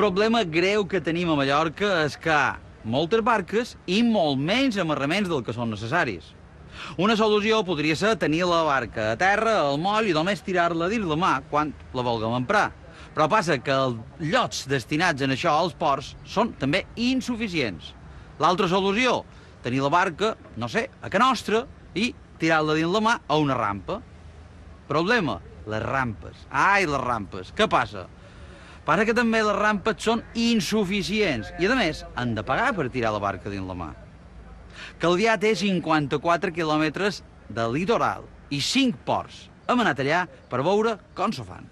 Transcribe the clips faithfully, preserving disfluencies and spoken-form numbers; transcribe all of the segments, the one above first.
problema greu que tenim a Mallorca és que hi ha moltes barques i molt menys amarraments del que són necessaris. Una solució podria ser tenir la barca a terra, al moll, i només tirar-la dins la mà quan la vulguem emprar. Però passa que els llots destinats a això als ports són també insuficients. L'altra solució, tenir la barca, no sé, a ca nostra i tirar-la dins la mà a una rampa. Problema, les rampes. Ai, les rampes. Què passa? Passa que també les rampes són insuficients i, a més, han de pagar per tirar la barca dins la mà. Calvià té cinquanta-quatre quilòmetres de litoral i cinc ports. Hem anat allà per veure com s'ho fan.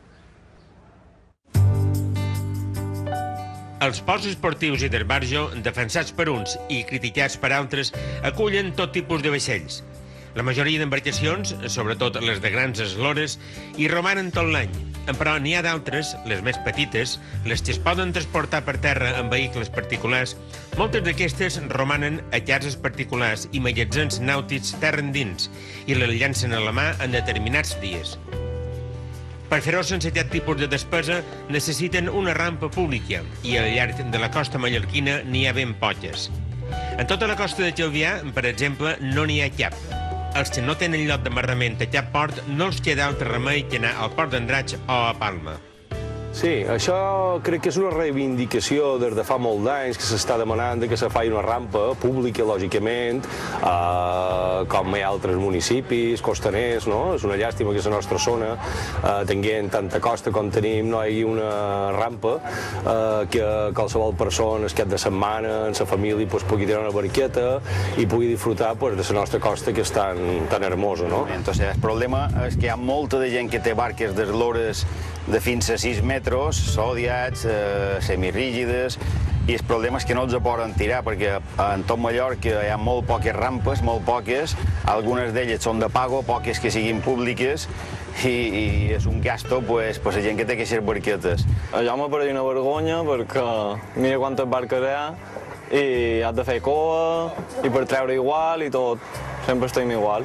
Els ports esportius i d'esbarjo, defensats per uns i criticats per altres, acullen tot tipus de vaixells. La majoria d'embarcacions, sobretot les de grans eslores, hi romanen tot l'any. Però n'hi ha d'altres, les més petites, les que es poden transportar per terra en vehicles particulars. Moltes d'aquestes romanen a cases particulars i magatzems nàutics terra endins i les llancen a la mà en determinats dies. Per fer-ho sense aquest tipus de despesa necessiten una rampa pública i al llarg de la costa mallorquina n'hi ha ben poques. En tota la costa de Calvià, per exemple, no n'hi ha cap. Els que no tenen lloc d'amarrament a cap port no els queda altre remei que anar al port d'Andratx o a Palma. Sí, això crec que és una reivindicació des de fa molt d'anys que s'està demanant que se faci una rampa pública, lògicament, eh, com hi ha altres municipis, costaners, no? És una llàstima que la nostra zona, eh, tenint tanta costa com tenim, no hi hagi una rampa eh, que qualsevol persona, el cap de setmana, en la família, pues, pugui tenir una barqueta i pugui disfrutar pues, de la nostra costa, que és tan, tan hermosa, no? Entonces, el problema és que hi ha molta de gent que té barques d'eslores de fins a sis metres, sòdiats, eh, semirígides, i el problema és que no els poden tirar, perquè en tot Mallorca hi ha molt poques rampes, molt poques, algunes d'elles són de pago, poques que siguin públiques, i, i és un gasto pues, per la gent que té aquestes barquetes. Allò me pareix una vergonya perquè mira quantes barques hi ha i has de fer coa i per treure igual i tot, sempre estem igual.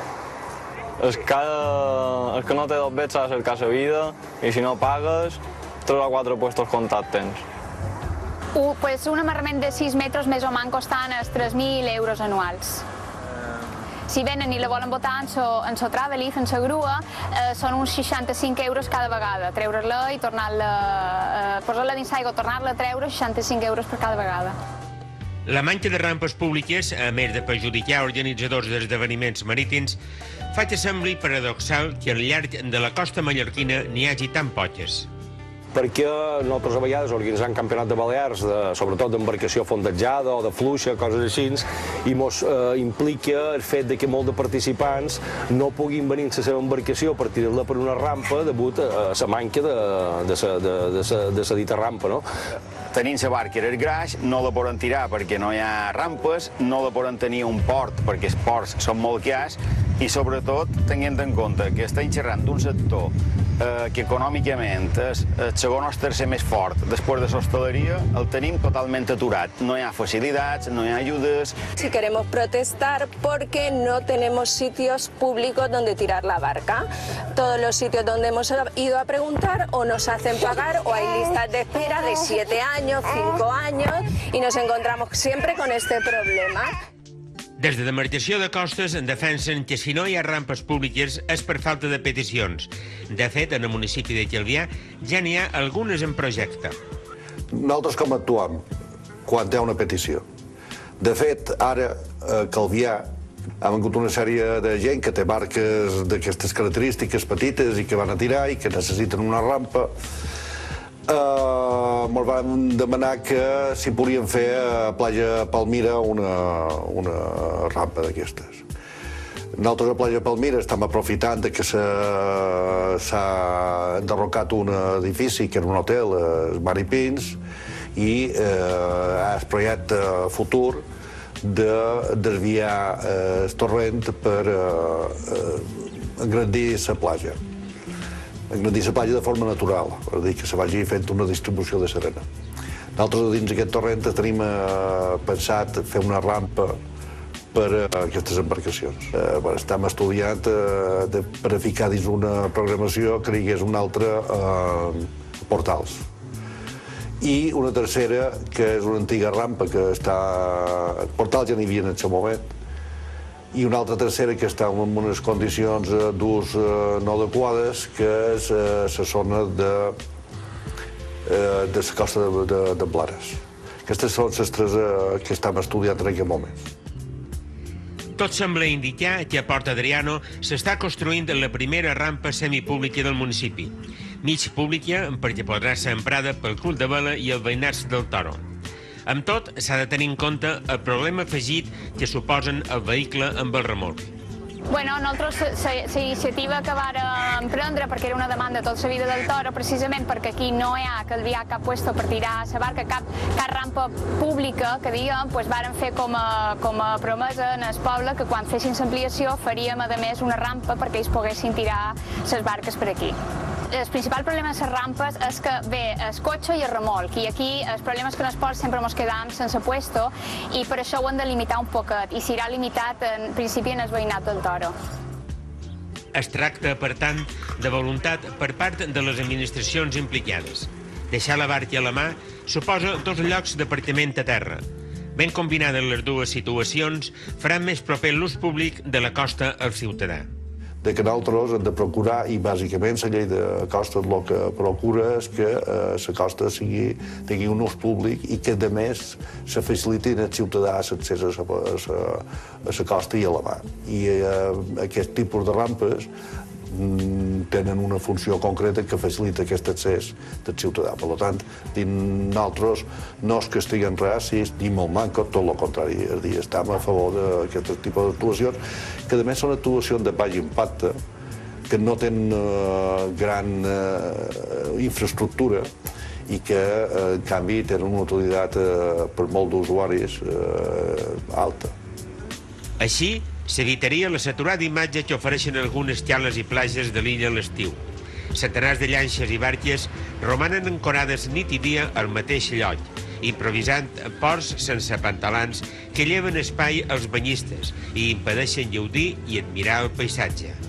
El que, el que no té dos bets s'ha de cercar la vida i si no pagues, tres o quatre puestos comptats tens. Uh, pues un amarrament de sis metres més o menys costant els tres mil euros anuals. Si venen i la volen botar en la Travelift, en la grua, eh, són uns seixanta-cinc euros cada vegada. Treure-la i tornar-la, eh, posar-la dins l'aigua, tornar-la a treure, seixanta-cinc euros per cada vegada. La manca de rampes públiques, a més de perjudicar organitzadors d'esdeveniments marítims, fa que sembli paradoxal que al llarg de la costa mallorquina n'hi hagi tan poques. Perquè nosaltres a vegades organitzant campionat de Balears, de, sobretot d'embarcació fondejada o de fluixa, coses així, i ens eh, implica el fet de que molts de participants no puguin venir a la seva embarcació per tirar-la per una rampa degut a la manca de, de, de, de, de, de la dita rampa, no? Tenint la barca el graix, no la poden tirar perquè no hi ha rampes, no la poden tenir un port perquè els ports són molt cars i, sobretot, tenint en compte que estem xerrant d'un sector eh, que econòmicament és el segon o tercer més fort després de l'hostaleria, el tenim totalment aturat. No hi ha facilitats, no hi ha ayudas. Si queremos protestar porque no tenemos sitios públicos donde tirar la barca. Todos los sitios donde hemos ido a preguntar o nos hacen pagar o hay listas de espera de siete años, cinco años y nos encontramos siempre con este problema. Des de demarcació de costes defensen que si no hi ha rampes públiques és per falta de peticions. De fet, en el municipi de Calvià ja n'hi ha algunes en projecte. Nosaltres com actuem quan hi ha una petició? De fet, ara a Calvià ha vingut una sèrie de gent que té barques d'aquestes característiques petites i que van a tirar i que necessiten una rampa. Uh, ens van demanar que si podien fer a Platja Palmira una, una rampa d'aquestes. Nosaltres a Platja Palmira estem aprofitant que s'ha enderrocat un edifici que era un hotel, els Maripins, i uh, el projecte futur de desviar el torrent per uh, uh, engrandir la platja. Engrandir la platja de forma natural, és a dir, que se vagi fent una distribució de serena. Nosaltres dins aquest torrent tenim eh, pensat fer una rampa per a aquestes embarcacions. Eh, bueno, estem estudiant eh, de, per a ficar dins una programació que hi hagués un altre eh, portals. i una tercera, que és una antiga rampa que està... El portal ja n'hi havia en aquest moment, i una altra tercera que està en unes condicions d'ús no adequades, que és la zona de, de la costa de, de, de Blanes. Aquestes són les tres que estem estudiant en aquest moment. Tot sembla indicar que a Port Adriano s'està construint la primera rampa semipública del municipi. Mig pública perquè podrà ser emprada pel Club de Vela i el veïnat del Toro. Amb tot, s'ha de tenir en compte el problema afegit que suposen el vehicle amb el remolc. Bueno, nosaltres la iniciativa que vàrem prendre, perquè era una demanda tota la vida del Toro, precisament perquè aquí no hi ha que enviar cap puesto per tirar la barca, cap, cap rampa pública, que diguem, doncs vàrem fer com a, com a promesa en el poble que quan fessin l'ampliació faríem, a més, una rampa perquè ells poguessin tirar les barques per aquí. El principal problema de les rampes és que ve el cotxe i el remolc, i aquí el problema és que en el port sempre ens quedam sense puesto i per això ho hem de limitar un poquet, i serà limitat en principi en el veïnat del Toro. Es tracta, per tant, de voluntat per part de les administracions implicades. Deixar la barca a la mà suposa dos llocs d'apartament a terra. Ben combinades les dues situacions faran més proper l'ús públic de la costa al ciutadà. De que nosaltres hem de procurar, i bàsicament la llei de costes el que procura és que la costa sigui, tingui un ús públic i que, a més, se faciliti al ciutadà l'accés a la costa i a la mar. I aquest tipus de rampes tenen una funció concreta que facilita aquest accés del ciutadà. Per tant, nosaltres no és que estiguem reacis ni molt manco, tot el contrari, és a dir, estem a favor d'aquest tipus d'actuacions, que a més són actuacions de baix impacte, que no tenen gran infraestructura i que, en canvi, tenen una utilitat per molt d'usuaris alta. Així, s'evitaria la saturada imatge que ofereixen algunes cales i platges de l'illa a l'estiu. Centenars de llanxes i barques romanen ancorades nit i dia al mateix lloc, improvisant ports sense pantalans que lleven espai als banyistes i impedeixen gaudir i admirar el paisatge.